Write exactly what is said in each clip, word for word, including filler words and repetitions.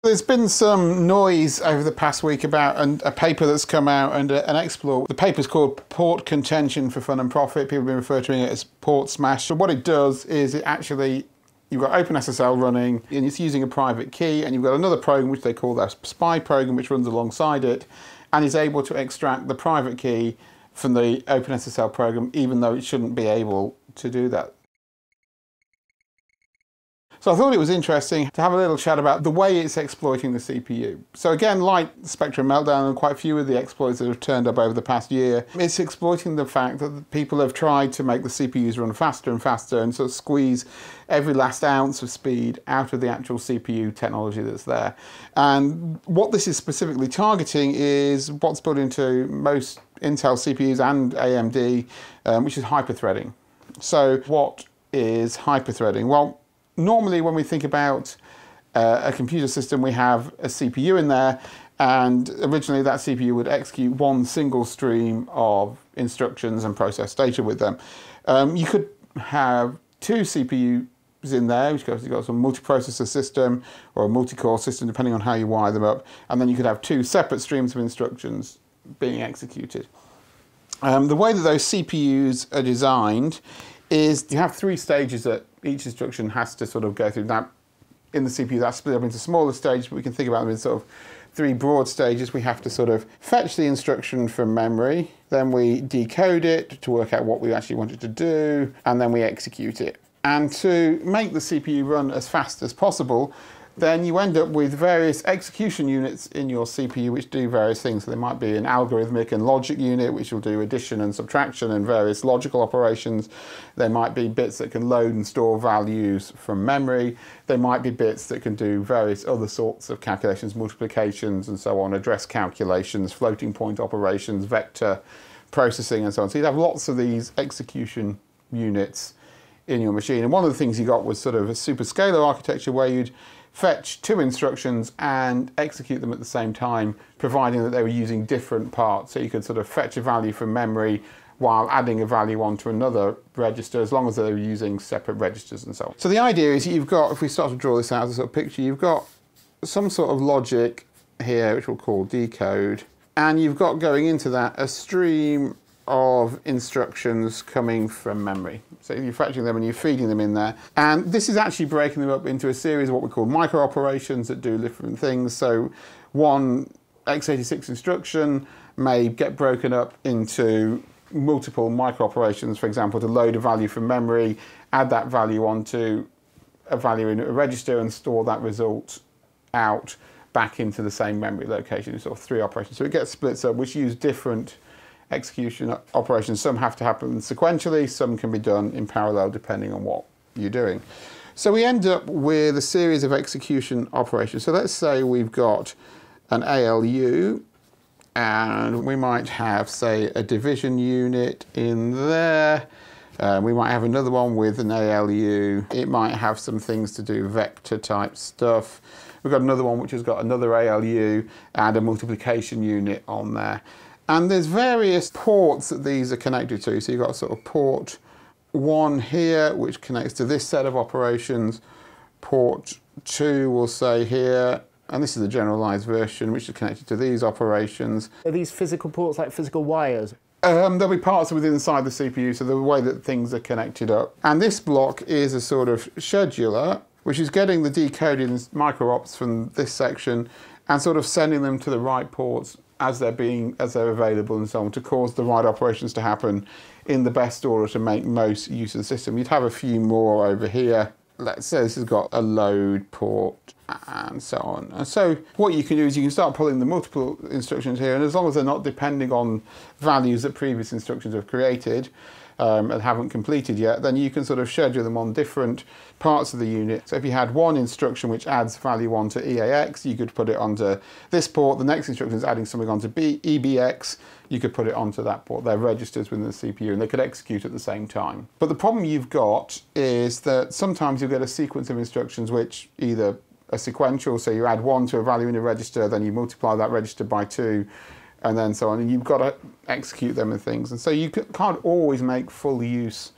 There's been some noise over the past week about an, a paper that's come out and a, an exploit. The paper's called Port Contention for Fun and Profit. People have been referring to it as Port Smash. So what it does is it actually, you've got OpenSSL running and it's using a private key, and you've got another program which they call their spy program which runs alongside it and is able to extract the private key from the OpenSSL program even though it shouldn't be able to do that. So I thought it was interesting to have a little chat about the way it's exploiting the C P U. So again, like Spectre Meltdown and quite a few of the exploits that have turned up over the past year, it's exploiting the fact that people have tried to make the C P Us run faster and faster and sort of squeeze every last ounce of speed out of the actual C P U technology that's there. And what this is specifically targeting is what's built into most Intel C P Us and A M D, um, which is hyperthreading. So what is hyperthreading? Well, normally when we think about uh, a computer system, we have a C P U in there, and originally that C P U would execute one single stream of instructions and process data with them. Um, you could have two C P Us in there, which goes, you've got some multiprocessor system or a multi-core system, depending on how you wire them up, and then you could have two separate streams of instructions being executed. Um, the way that those C P Us are designed is you have three stages that each instruction has to sort of go through. Now, in the C P U, that's split up into smaller stages, but we can think about them in sort of three broad stages. We have to sort of fetch the instruction from memory, then we decode it to work out what we actually want it to do, and then we execute it. And to make the C P U run as fast as possible, then you end up with various execution units in your C P U which do various things. So there might be an algorithmic and logic unit which will do addition and subtraction and various logical operations. There might be bits that can load and store values from memory. There might be bits that can do various other sorts of calculations, multiplications and so on, address calculations, floating point operations, vector processing and so on. So you'd have lots of these execution units in your machine. And one of the things you got was sort of a superscalar architecture where you'd fetch two instructions and execute them at the same time, providing that they were using different parts. So you could sort of fetch a value from memory while adding a value onto another register, as long as they were using separate registers and so on. So the idea is you've got, if we start to draw this out as a sort of picture, you've got some sort of logic here, which we'll call decode, and you've got going into that a stream of instructions coming from memory. So you're fetching them and you're feeding them in there. And this is actually breaking them up into a series of what we call micro operations that do different things. So one x eighty-six instruction may get broken up into multiple micro operations, for example, to load a value from memory, add that value onto a value in a register and store that result out back into the same memory location. It's sort of three operations. So it gets split up, which use different execution operations. Some have to happen sequentially, some can be done in parallel depending on what you're doing. So we end up with a series of execution operations. So let's say we've got an A L U and we might have, say, a division unit in there. Uh, we might have another one with an A L U. It might have some things to do vector type stuff. We've got another one which has got another A L U and a multiplication unit on there. And there's various ports that these are connected to. So you've got sort of port one here, which connects to this set of operations. Port two, we'll say here, and this is the generalized version, which is connected to these operations. Are these physical ports like physical wires? Um, there'll be parts within inside the C P U, so the way that things are connected up. And this block is a sort of scheduler, which is getting the decoded micro ops from this section and sort of sending them to the right ports as they're being, as they're available and so on, to cause the right operations to happen in the best order to make most use of the system. You'd have a few more over here. Let's say this has got a load port and so on. And so what you can do is you can start pulling the multiple instructions here, and as long as they're not depending on values that previous instructions have created um, and haven't completed yet, then you can sort of schedule them on different parts of the unit. So if you had one instruction which adds value onto E A X, you could put it onto this port. The next instruction is adding something onto B, E B X, you could put it onto that port. They're registers within the C P U and they could execute at the same time. But the problem you've got is that sometimes you'll get a sequence of instructions which either are sequential, so you add one to a value in a register, then you multiply that register by two, and then so on, and you've got to execute them and things. And so you can't always make full use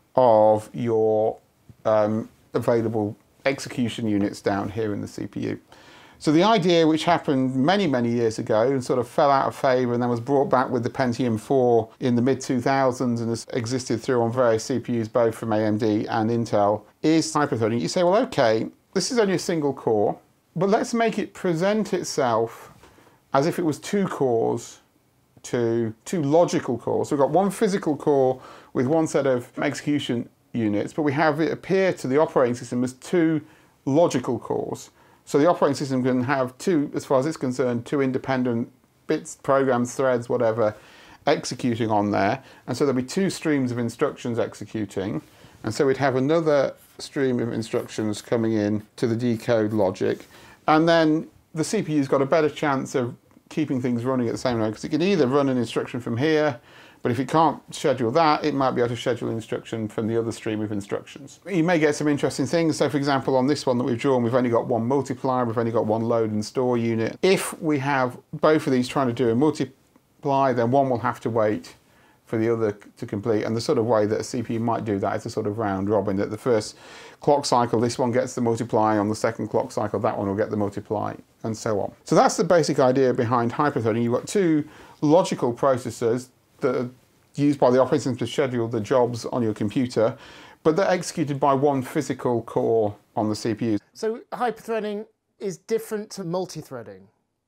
of your um, available execution units down here in the C P U. So the idea, which happened many, many years ago and sort of fell out of favour and then was brought back with the Pentium four in the mid two thousands and has existed through on various C P Us both from A M D and Intel, is hyperthreading. You say, well, okay, this is only a single core, but let's make it present itself as if it was two cores to two logical cores. So we've got one physical core with one set of execution units, but we have it appear to the operating system as two logical cores. So the operating system can have two, as far as it's concerned, two independent bits, programs, threads, whatever, executing on there. And so there'll be two streams of instructions executing. And so we'd have another stream of instructions coming in to the decode logic. And then the C P U's got a better chance of keeping things running at the same time, because it can either run an instruction from here, but if it can't schedule that, it might be able to schedule an instruction from the other stream of instructions. You may get some interesting things. So for example, on this one that we've drawn, we've only got one multiplier, we've only got one load and store unit. If we have both of these trying to do a multiply, then one will have to wait for the other to complete. And the sort of way that a C P U might do that is a sort of round robin, that the first clock cycle, this one gets the multiply, on the second clock cycle, that one will get the multiply, and so on. So that's the basic idea behind hyperthreading. You've got two logical processors that are used by the operating system to schedule the jobs on your computer, but they're executed by one physical core on the C P U. So hyperthreading is different to multithreading?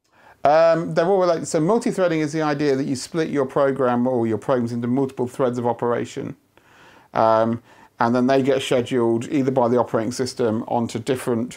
Um, they're all related. So multithreading is the idea that you split your program or your programs into multiple threads of operation. Um, and then they get scheduled either by the operating system onto different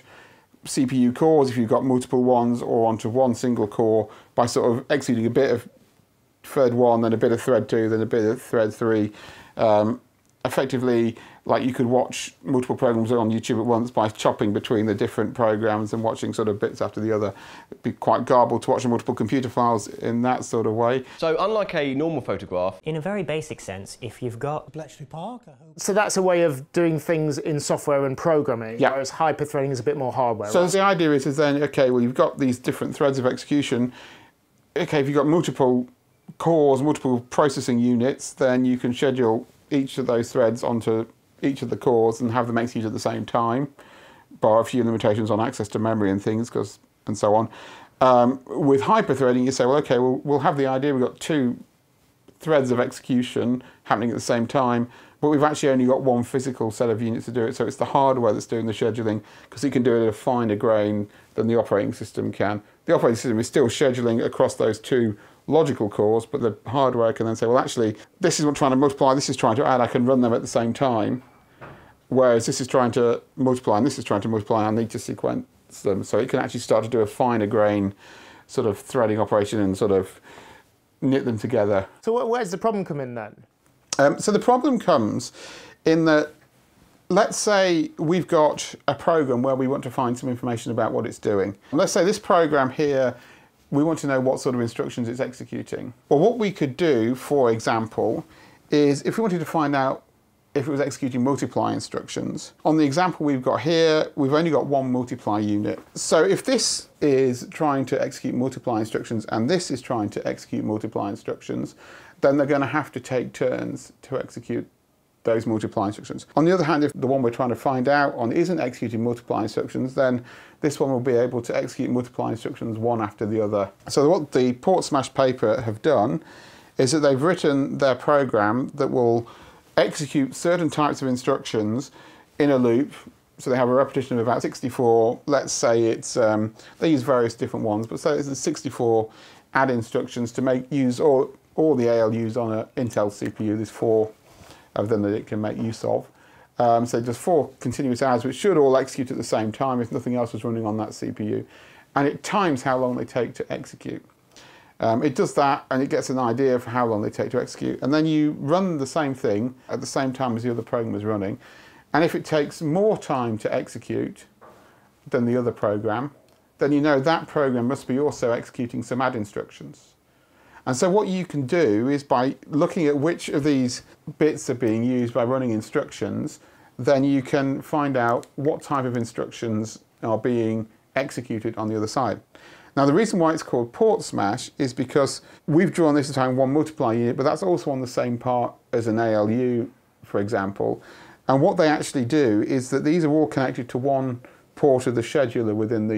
C P U cores, if you've got multiple ones, or onto one single core by sort of executing a bit of thread one, then a bit of thread two, then a bit of thread three. Um, effectively, like you could watch multiple programs on YouTube at once by chopping between the different programs and watching sort of bits after the other. It'd be quite garbled to watch multiple computer files in that sort of way. So unlike a normal photograph, in a very basic sense, if you've got Bletchley Park, I hope. So that's a way of doing things in software and programming, yeah. Whereas hyperthreading is a bit more hardware. So right? the idea is, is then, okay, well, you've got these different threads of execution. Okay, if you've got multiple cores, multiple processing units, then you can schedule each of those threads onto each of the cores and have them execute at the same time, bar a few limitations on access to memory and things, because and so on. Um, with hyperthreading, you say, well, okay, well, we'll have the idea we've got two threads of execution happening at the same time, but we've actually only got one physical set of units to do it, so it's the hardware that's doing the scheduling, because it can do it at a finer grain than the operating system can. The operating system is still scheduling across those two logical cores, but the hardware can then say, well, actually, this is what trying to multiply, this is trying to add, I can run them at the same time, whereas this is trying to multiply and this is trying to multiply, and I need to sequence them. So it can actually start to do a finer grain sort of threading operation and sort of knit them together. So where's the problem come in then? Um, so the problem comes in that, let's say we've got a program where we want to find some information about what it's doing. Let's say this program here, we want to know what sort of instructions it's executing. Well, what we could do, for example, is if we wanted to find out if it was executing multiply instructions. On the example we've got here, we've only got one multiply unit. So if this is trying to execute multiply instructions and this is trying to execute multiply instructions, then they're going to have to take turns to execute those multiply instructions. On the other hand, if the one we're trying to find out on isn't executing multiply instructions, then this one will be able to execute multiply instructions one after the other. So what the Port Smash paper have done is that they've written their program that will execute certain types of instructions in a loop. So they have a repetition of about sixty-four. Let's say it's, um, they use various different ones, but say it's sixty-four add instructions to make use all, all the A L Us on an Intel C P U. There's four of them that it can make use of. Um, so just four continuous adds, which should all execute at the same time if nothing else was running on that C P U. And it times how long they take to execute. Um, it does that and it gets an idea for how long they take to execute. And then you run the same thing at the same time as the other program is running. And if it takes more time to execute than the other program, then you know that program must be also executing some add instructions. And so what you can do is, by looking at which of these bits are being used by running instructions, then you can find out what type of instructions are being executed on the other side. Now the reason why it's called Port Smash is because we've drawn this as having one multiply unit, but that's also on the same part as an A L U, for example. And what they actually do is that these are all connected to one port of the scheduler within the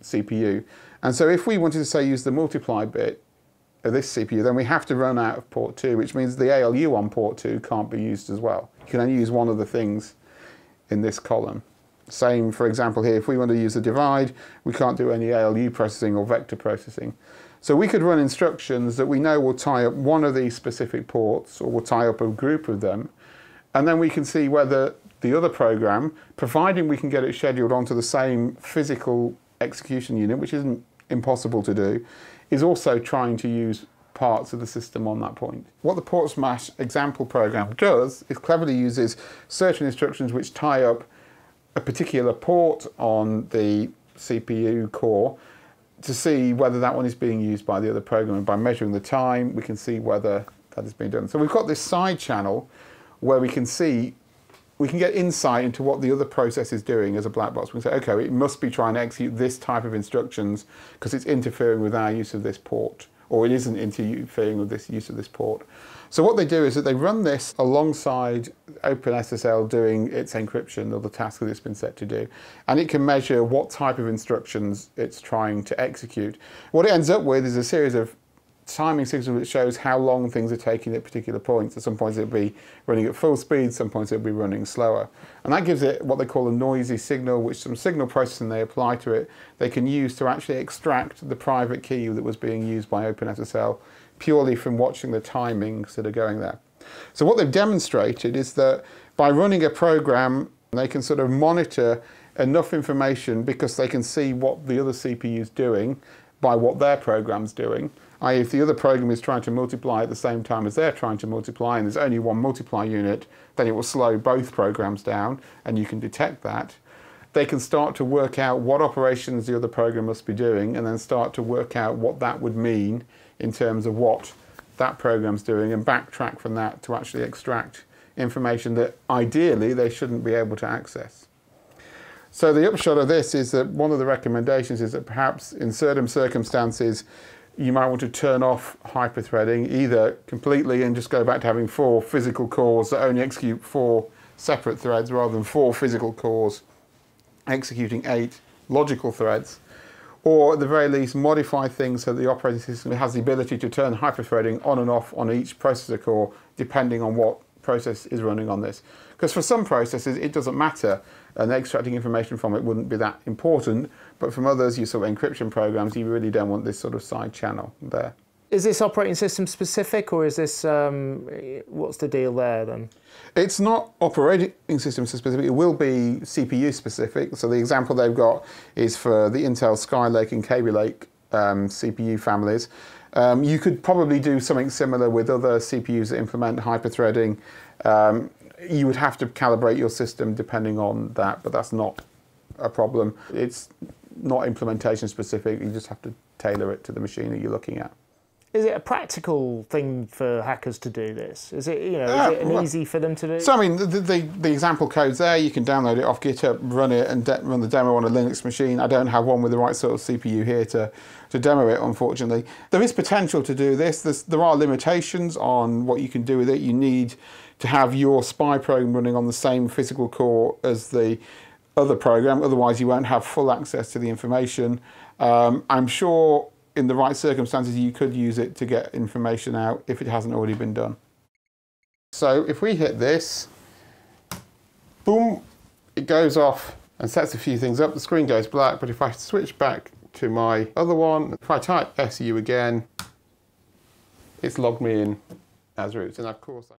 C P U. And so if we wanted to say use the multiply bit of this C P U, then we have to run out of port two, which means the A L U on port two can't be used as well. You can only use one of the things in this column. Same, for example, here, if we want to use the divide, we can't do any A L U processing or vector processing. So we could run instructions that we know will tie up one of these specific ports, or will tie up a group of them, and then we can see whether the other program, providing we can get it scheduled onto the same physical execution unit, which isn't impossible to do, is also trying to use parts of the system on that point. What the port smash example program does is cleverly uses certain instructions which tie up a particular port on the C P U core to see whether that one is being used by the other program, and by measuring the time we can see whether that is being done. So we've got this side channel where we can see, we can get insight into what the other process is doing as a black box. We can say, okay, it must be trying to execute this type of instructions because it's interfering with our use of this port, or it isn't interfering with this use of this port. So what they do is that they run this alongside OpenSSL doing its encryption, or the task that it's been set to do. And it can measure what type of instructions it's trying to execute. What it ends up with is a series of timing signals that shows how long things are taking at particular points. At some points it'll be running at full speed, some points it'll be running slower. And that gives it what they call a noisy signal, which some signal processing they apply to it, they can use to actually extract the private key that was being used by OpenSSL purely from watching the timings that are going there. So what they've demonstrated is that by running a program, they can sort of monitor enough information because they can see what the other C P U is doing by what their program's doing. that is, if the other program is trying to multiply at the same time as they're trying to multiply, and there's only one multiply unit, then it will slow both programs down, and you can detect that. They can start to work out what operations the other program must be doing, and then start to work out what that would mean in terms of what that program's doing, and backtrack from that to actually extract information that ideally they shouldn't be able to access. So the upshot of this is that one of the recommendations is that perhaps in certain circumstances you might want to turn off hyperthreading, either completely and just go back to having four physical cores that only execute four separate threads rather than four physical cores executing eight logical threads, or at the very least modify things so the operating system has the ability to turn hyperthreading on and off on each processor core depending on what process is running on this. Because for some processes it doesn't matter, and extracting information from it wouldn't be that important, but from others, you sort of encryption programs, you really don't want this sort of side channel there. Is this operating system specific, or is this, um, what's the deal there then? It's not operating system specific, it will be C P U specific. So the example they've got is for the Intel Skylake and Kaby Lake um, C P U families. Um, you could probably do something similar with other C P Us that implement hyperthreading. Um, you would have to calibrate your system depending on that, but that's not a problem. It's not implementation specific, you just have to tailor it to the machine that you're looking at. Is it a practical thing for hackers to do this? Is it, you know, Uh, is it an well, easy for them to do? So I mean, the, the, the example code's there, you can download it off GitHub, run it and run the demo on a Linux machine. I don't have one with the right sort of C P U here to, to demo it, unfortunately. There is potential to do this. There's, there are limitations on what you can do with it. You need to have your spy program running on the same physical core as the other program, otherwise you won't have full access to the information. Um, I'm sure in the right circumstances you could use it to get information out if it hasn't already been done. So if we hit this, boom, it goes off and sets a few things up. The screen goes black, but if I switch back to my other one, if I type S U again, it's logged me in as root, and of course